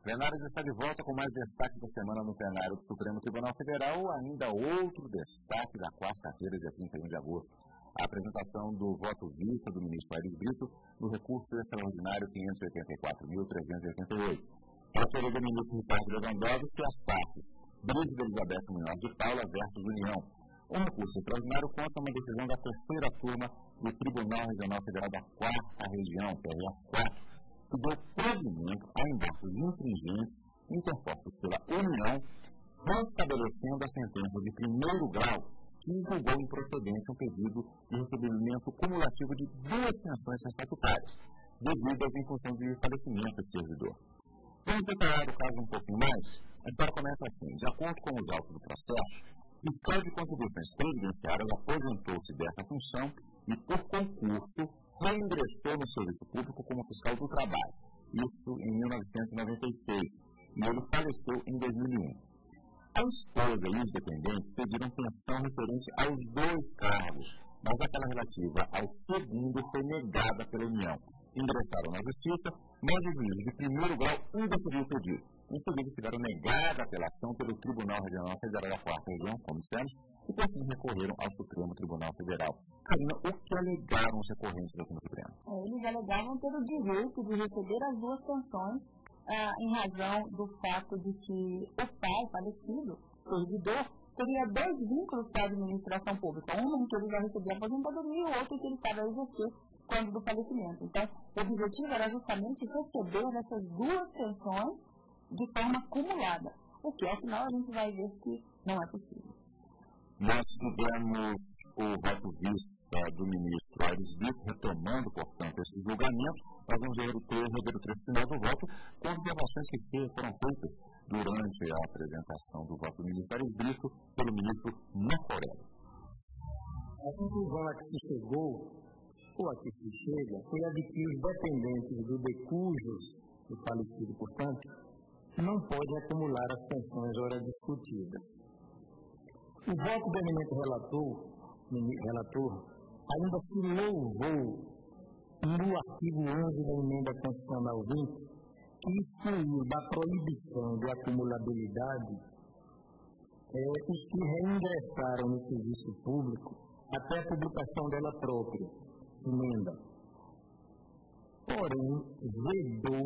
O plenário já está de volta com mais destaque da semana no plenário do Supremo Tribunal Federal, ainda outro destaque da quarta-feira, dia 31 de agosto. A apresentação do voto vista do ministro Aires Brito no recurso extraordinário 584.388. A autoria do ministro Ricardo Lewandowski e as partes, Brígida Elizabeth Munhoz de Paula versus União. O recurso extraordinário consta uma decisão da terceira turma do Tribunal Regional Federal da Quarta Região, TRF4, que deu provimento a embargos infringentes interpostos pela União, restabelecendo a sentença de primeiro grau que julgou improcedente um pedido de recebimento cumulativo de 2 pensões estatutárias, devidas em função de falecimento do servidor. Vamos detalhar o caso um pouquinho mais? A história começa assim. De acordo com os autos do processo, o fiscal de contribuições previdenciárias aposentou-se dessa função e, por concurso, reingressou no serviço público como fiscal do trabalho, isso em 1996, e ele faleceu em 2001. A esposa e os dependentes pediram pensão referente aos 2 cargos, mas aquela relativa ao segundo foi negada pela União. Ingressaram na Justiça, mas o juiz de primeiro grau indeferiu o pedido. Em seguida, tiveram negada a apelação pelo Tribunal Regional Federal da Quarta Região, como dissemos, e por fim recorreram ao Supremo Tribunal Federal. Karina, o que alegaram os recorrentes aqui no Supremo? Eles alegavam ter o direito de receber as 2 pensões em razão do fato de que o pai falecido, servidor, teria 2 vínculos para a administração pública. Um em que ele já recebia aposentadoria e o outro em que ele estava a exercer quando do falecimento. Então, o objetivo era justamente receber essas 2 pensões de forma acumulada, o que, afinal, a gente vai ver que não é possível. Nós tivemos o voto vista do ministro Aires Brito retomando, portanto, esse julgamento. Nós vamos rever o trecho final do voto com observações que foram feitas durante a apresentação do voto do ministro Aires Brito pelo ministro Marco Aurélio. A conclusão a que se chegou, ou a que se chega, foi a de que os dependentes do decujus do falecido, portanto, não podem acumular as pensões ora discutidas. O voto do eminente relator ainda se louvou no artigo 11 da Emenda Constitucional 20, que excluiu da proibição de acumulabilidade os que reingressaram no serviço público até a publicação dela própria, emenda. Porém, vedou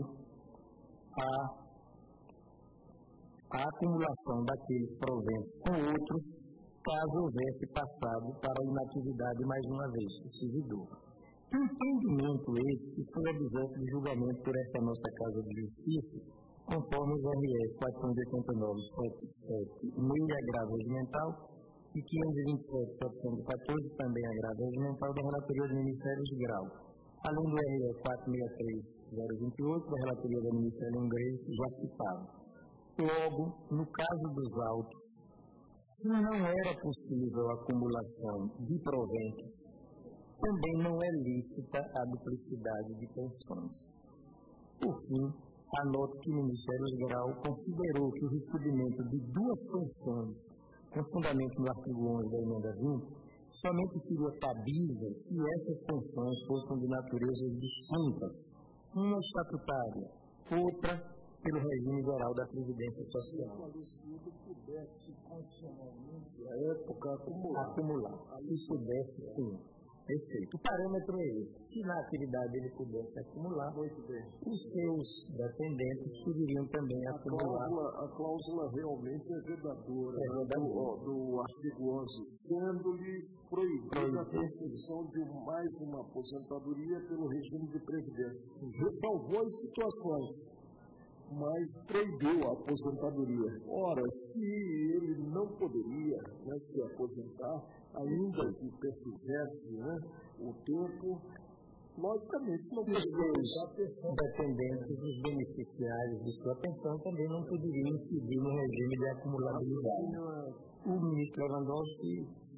a acumulação daqueles proventos com outros, caso houvesse passado para a inatividade mais uma vez do servidor. Entendimento esse que foi objeto de julgamento por esta nossa Casa de Justiça, conforme os RS 489-77, meio agravo regimental, e 527-714, também agravo regimental, da relatoria do Ministério de Grau, além do RE 463-028, da relatoria do Ministério Inglês, já citado. Logo, no caso dos autos, se não era possível a acumulação de proventos, também não é lícita a duplicidade de pensões. Por fim, anoto que o Ministério Grau considerou que o recebimento de 2 pensões, com fundamento no artigo 11 da Emenda 20, somente seria cabível se essas pensões fossem de naturezas distintas, uma estatutária, outra pelo regime geral da Previdência Social. O falecido pudesse constitucionalmente, à época, acumular. Se pudesse, sim. Perfeito. O parâmetro é esse. Se na atividade ele pudesse acumular, os seus dependentes poderiam também acumular. A cláusula realmente é vedadora, do artigo 11, sendo-lhe proibida a concessão de mais uma aposentadoria pelo regime de previdência. Ressalvou as situações, mas proibiu a aposentadoria. Ora, se ele não poderia se aposentar, ainda que perfizesse o tempo, logicamente não poderia a pensão. Dependentes dos beneficiários de sua pensão também não poderiam incidir no regime de acumulabilidade. O ministro Lewandowski,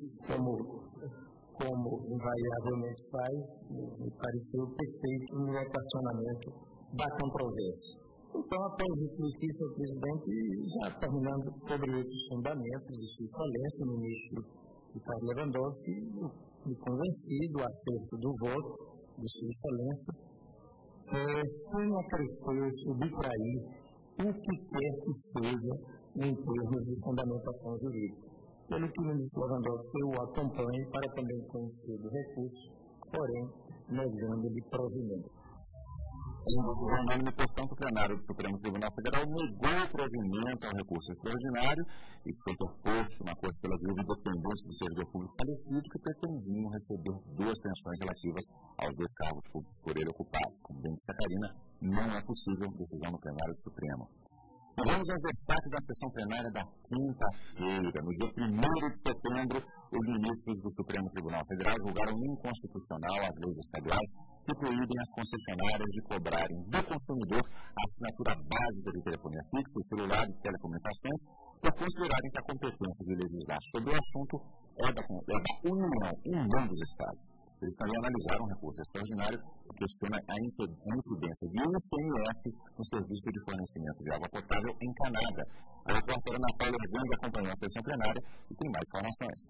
como invariavelmente faz, me pareceu perfeito no equacionamento da controvérsia. Então, após refletir, senhor presidente, já terminando sobre esses fundamentos de sua excelência, o ministro Ricardo Lewandowski me convenci do acerto do voto de sua excelência, sem acrescer, subtrair o que quer que seja em termos de fundamentação jurídica. Pelo que o ministro Lewandowski o acompanhe para também conhecer do recurso, porém, negando de provimento. Em decisão unânime, portanto, o plenário do Supremo Tribunal Federal negou o provimento ao recurso extraordinário e foi interposto na Corte pela viúva e dependente do servidor público falecido que pretendiam receber 2 pensões relativas aos 2 cargos públicos por ele ocupados. Como bem disse a Karina, não é possível decisão no plenário do Supremo. Vamos aos destaques da sessão plenária da quinta-feira. No dia 1º de setembro, os ministros do Supremo Tribunal Federal julgaram inconstitucional as leis estaduais que proíbem as concessionárias de cobrarem do consumidor a assinatura básica de telefonia fixa, celular e telecomunicações, por considerarem que a competência de legislar sobre o assunto é da União e não dos Estados. Eles também analisaram um recurso extraordinário que questiona a incidência de ICMS no serviço de fornecimento de água potável em Canadá. A repórter Ana Paula Erguendo acompanhou a sessão plenária e tem mais informações.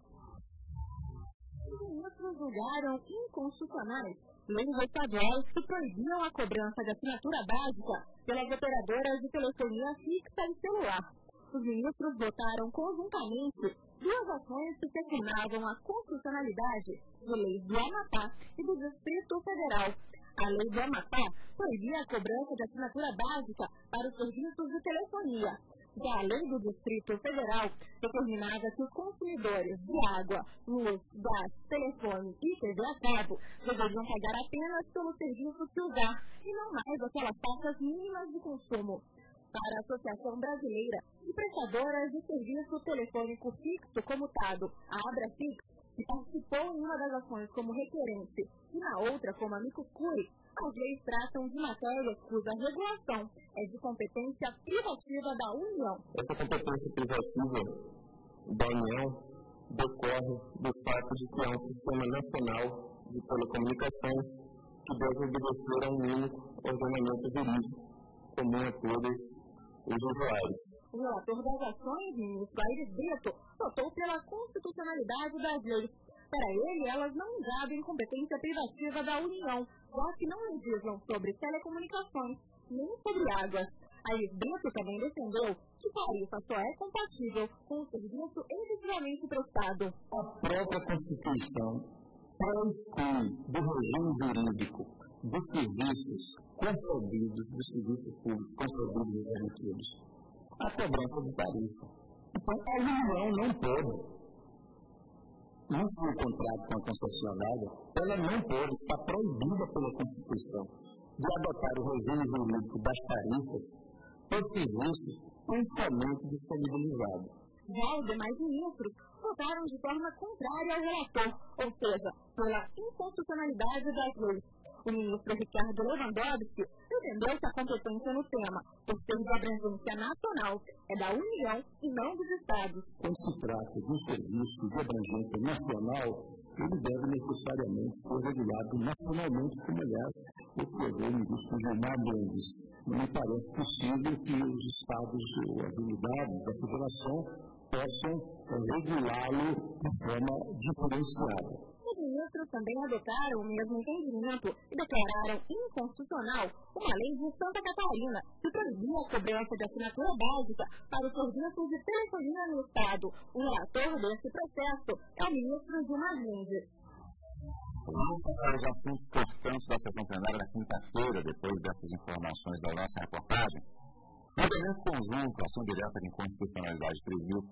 Os ministros julgaram inconstitucionais leis estaduais que proibiam a cobrança de assinatura básica pelas operadoras de telefonia fixa e celular. Os ministros votaram conjuntamente 2 ações que questionavam a constitucionalidade de leis do Amapá e do Distrito Federal. A lei do Amapá proibia a cobrança de assinatura básica para os serviços de telefonia. Já a lei do Distrito Federal determinava que os consumidores de água, luz, gás, telefone e TV a cabo deveriam pagar apenas pelo serviço que usar e não mais aquelas taxas mínimas de consumo. Para a Associação Brasileira de Prestadoras de Serviço Telefônico Fixo Comutado, a Abrafix, que participou em uma das ações como requerente e na outra como amigo curiae, as leis tratam de matérias cuja regulação é de competência privativa da União. Essa competência privativa da União decorre do fato de que há um sistema nacional de telecomunicações que deve obedecer a um único ordenamento jurídico comum a todos os usuários. O relator das ações, ministro Aires Brito, votou pela constitucionalidade das leis. Para ele, elas não invadem competência privativa da União, já que não legislam sobre telecomunicações nem sobre águas. Aires Brito também defendeu que tarifa só é compatível com o serviço efetivamente prestado. A própria Constituição pré-exclui do regime jurídico dos serviços concedidos, dos serviços públicos concedidos e garantidos, a cobrança de tarifa. Então, a União não pode, antes do contrato com a concessionária, ela não pode, está proibida pela Constituição, de adotar o regime jurídico das tarifas por serviços principalmente disponibilizados. Já os demais ministros votaram de forma contrária ao relator, ou seja, pela inconstitucionalidade das leis. O ministro Ricardo Lewandowski defendeu que a competência no tema, por ser de abrangência nacional, é da União e não dos Estados. Quando se trata de um serviço de abrangência nacional, ele deve necessariamente ser regulado nacionalmente, como, aliás, escreveu o ministro Gilmar Mendes. Não me parece possível que os Estados ou as unidades da Federação possam regulá-lo de forma diferenciada. Os ministros também adotaram o mesmo entendimento e declararam inconstitucional uma lei de Santa Catarina que proibia a cobrança de assinatura básica para os serviços de telefonia no Estado. O relator desse processo é o ministro Gilmar Mendes. Vamos para os assuntos importantes da sessão plenária da quinta-feira, depois dessas informações da nossa reportagem. Julgamento conjunto, ação direta de inconstitucionalidade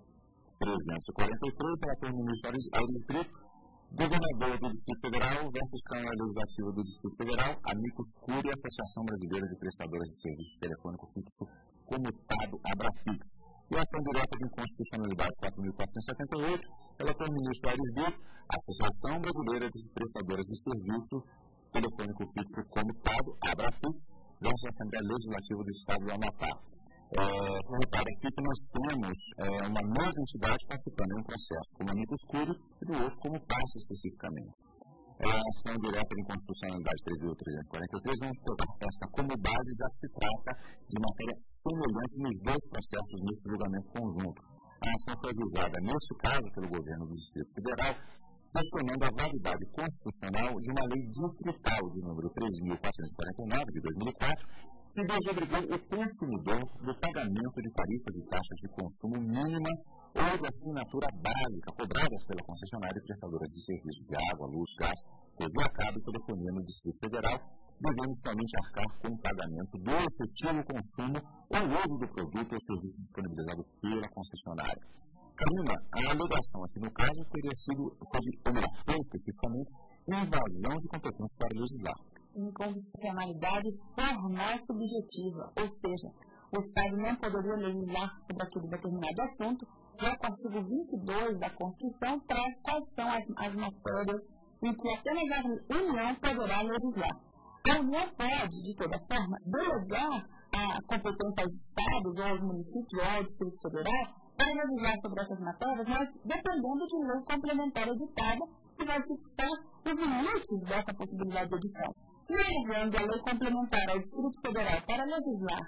3.343, relator do ministro Aires Brito, governador do Distrito Federal versus Câmara Legislativa do Distrito Federal, amicus curiae, Associação Brasileira de Prestadoras de Serviço Telefônico Fixo Comutado, Abrafix. E a ação direta de inconstitucionalidade 4.478, relator do ministro Aires Brito, Associação Brasileira de Prestadoras de Serviço Telefônico Fixo Comutado, Abrafix, versus a Assembleia Legislativa do Estado do Amapá. Você repara aqui que nós temos uma nova entidade participando em um processo, como amicus curiae e do outro como parte especificamente. A ação direta de inconstitucionalidade 3.343 vamos pegar esta como base, já que se trata de matéria semelhante nos 2 processos nesse julgamento conjunto. A ação foi avisada, neste caso, pelo governo do Distrito Federal, questionando a validade constitucional de uma lei distrital de número 3.449 de 2004, que desobrigou o consumidor do pagamento de tarifas e taxas de consumo mínimas ou de assinatura básica cobradas pela concessionária prestadora de serviços de água, luz, gás, TV a cabo e telefonia no Distrito Federal, devendo somente arcar com o pagamento do efetivo consumo ou uso do produto ou serviço disponibilizado pela concessionária. Karina, a alegação aqui no caso teria sido, foi especificamente, invasão de competência para legislar. Inconstitucionalidade formal subjetiva, ou seja, o Estado não poderia legislar sobre aquele determinado assunto, já que o artigo 22 da Constituição traz quais são as matérias em que apenas a União poderá legislar. A União pode, de toda forma, delegar a competência aos Estados, ou aos municípios, ou ao Distrito Federal, para legislar sobre essas matérias, mas dependendo de lei complementar editada, que vai fixar os limites dessa possibilidade de edição. Levando a lei complementar ao Distrito Federal para legislar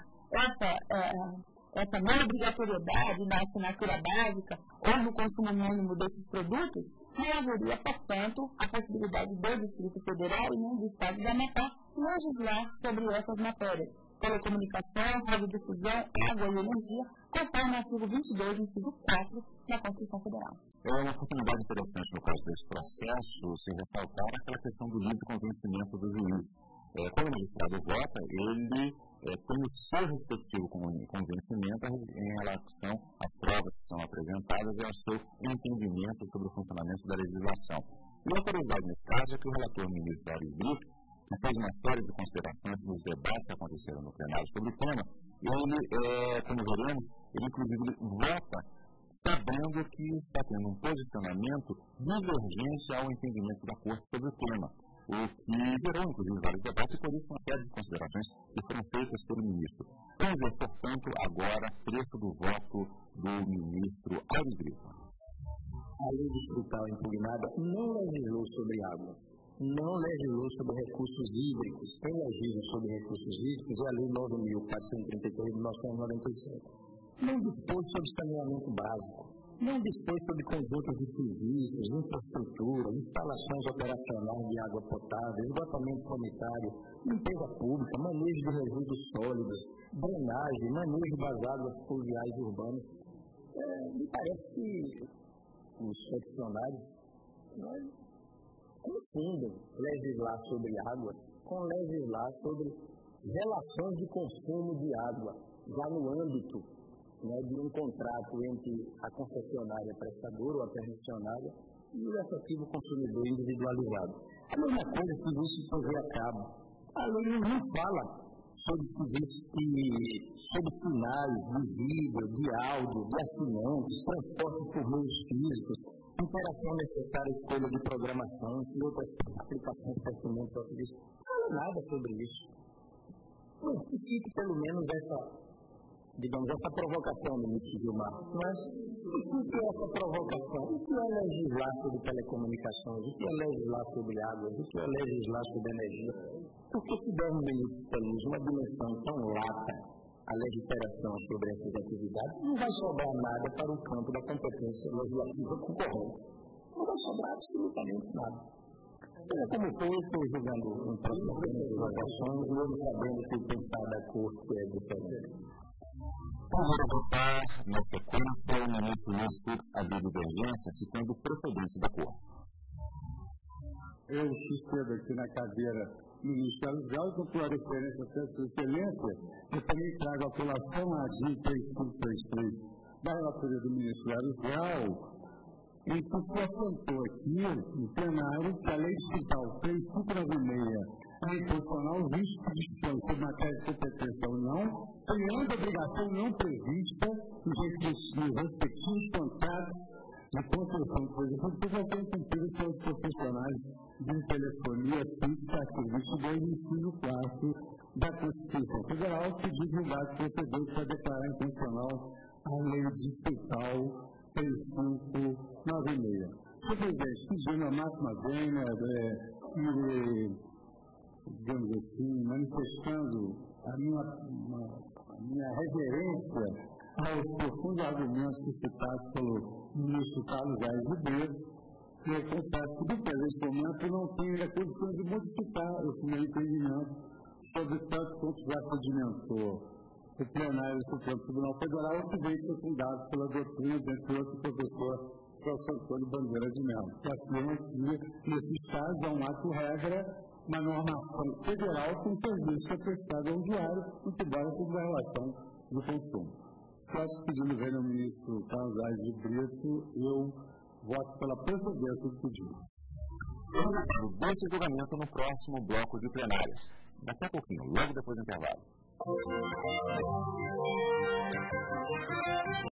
essa não obrigatoriedade da assinatura básica ou do consumo mínimo desses produtos, não haveria, portanto, a possibilidade do Distrito Federal e nem do Estado de Amapá legislar sobre essas matérias, telecomunicação, radiodifusão, água e energia, conforme o artigo 22, inciso 4 da Constituição Federal. É uma oportunidade interessante no caso desse processo se ressaltar aquela questão do livre convencimento do juiz. Quando o magistrado vota, ele tem o seu respectivo convencimento em relação às provas que são apresentadas e ao seu entendimento sobre o funcionamento da legislação. E a curiosidade nesse caso é que o relator ministro Aires Brito, que fez uma série de considerações nos debates que aconteceram no plenário sobre o tema, ele, como veremos, ele inclusive vota sabendo que está tendo um posicionamento divergente ao entendimento da Corte sobre o tema, o que gerou, inclusive, vários debates e, por isso, uma série de considerações que foram feitas pelo ministro. Vamos ver, portanto, agora, trecho do voto do ministro Aires Brito. A lei distrital impugnada não legislou sobre águas, não legislou sobre recursos hídricos. Quem legisla sobre recursos hídricos é a Lei 9.433 de 1997. Não dispôs sobre saneamento básico, não dispôs sobre conjuntos de serviços, infraestrutura, instalações operacionais de água potável, esgotamento sanitário, limpeza pública, manejo de resíduos sólidos, drenagem, manejo das águas fluviais urbanas. Me parece que os peticionários confundem legislar sobre águas com legislar sobre relações de consumo de água, já no âmbito de um contrato entre a concessionária prestadora ou a permissionária e o efetivo consumidor individualizado. A mesma coisa se serviço de TV a cabo. A lei não fala sobre serviços sobre sinais de vídeo, de áudio, de assinantes, transporte por meios físicos, interação necessária, escolha de programação, e outras aplicações pertinentes ao serviço. Não fala nada sobre isso. Que fique pelo menos essa provocação, ministro Gilmar. Mas o que é essa provocação? O que é legislar sobre telecomunicações? O que é legislar sobre águas? O que é legislar sobre energia? Porque se der um ministro Peluz uma dimensão tão lata à legiferação sobre essas atividades, não vai sobrar nada para o campo da competência legislativa concorrente. Não vai sobrar absolutamente nada. Seja como for, eu estou julgando um próximo das ações e eu sabendo que o pensar da Corte é diferente. Primeiro a votar, na sequência, o ministro Lúcio a divergência, citando procedentes da Corte. Eu sucedo aqui na cadeira do Ministério Legal, com tua referência a Sua Excelência, eu também trago a apelação à DIN 3533 da relatoria do Ministério Legal, em que se apontou aqui, no plenário, que a Lei Distrital 3596 é inconstitucional, visto que dispõe sobre matéria de competência da União, criando obrigação não prevista nos respectivos contratos de concessão de serviço que já tem cumprido pelos concessionários de telefonia fixa, artigo 22, inciso 4 da Constituição Federal, que diz o dado procedente para declarar intencional a Lei Distrital 3596. Senhor presidente, pedindo a máxima vênia digamos assim, manifestando a minha reverência aos profundos argumentos citados pelo ministro Carlos Aires Brito, e eu confesso que, nesse momento, eu não tenho a condição de modificar esse meu entendimento sobre tanto quanto já sedimentou o plenário do Supremo Tribunal Federal, que vem secundado pela doutrina, dentre outros, do professor Celso Antônio Bandeira de Mello, que afirma que, nesses casos, é um ato-regra, uma normação federal com serviço que é prestado ao usuário, e que dá sobre a relação do consumo. Posso pedir ao ministro Carlos Aires de Brito, eu voto pela procedência do pedido. Desse julgamento no próximo bloco de plenárias. Daqui a pouquinho, logo depois do intervalo.